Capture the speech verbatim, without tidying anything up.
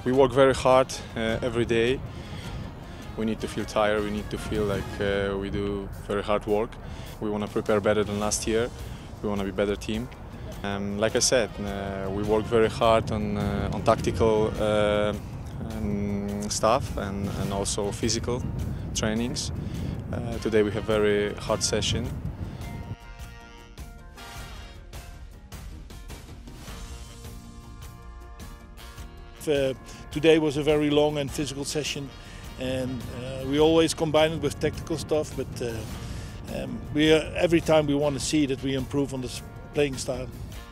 We work very hard uh, every day. We need to feel tired, we need to feel like uh, we do very hard work. We want to prepare better than last year. We want to be a better team. Um, like I said, uh, we work very hard on, uh, on tactical uh, um, stuff and, and also physical trainings. Uh, today we have a very hard session. Uh, today was a very long and physical session, and uh, we always combine it with tactical stuff, but uh, um, we uh, every time we want to see that we improve on this playing style.